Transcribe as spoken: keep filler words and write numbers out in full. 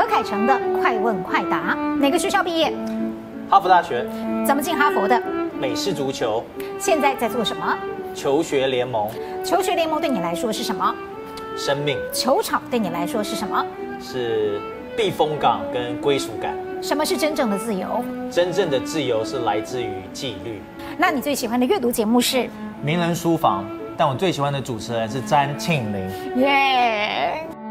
何凯成的快问快答。哪个学校毕业？ 哈佛大学。 怎么进哈佛的？ 美式足球。 现在在做什么？ 求学联盟。 求学联盟对你来说是什么？ 生命。 球场对你来说是什么？ 是避风港跟归属感。 什么是真正的自由？ 真正的自由是来自于纪律。 那你最喜欢的阅读节目是？ 名人书房。但我最喜欢的主持人是詹庆龄。 耶。